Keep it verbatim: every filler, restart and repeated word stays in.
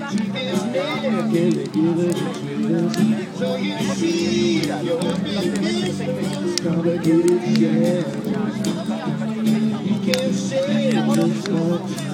chickens neck and they give it to us. So you see, your business is complicated, yeah. You can't say just much.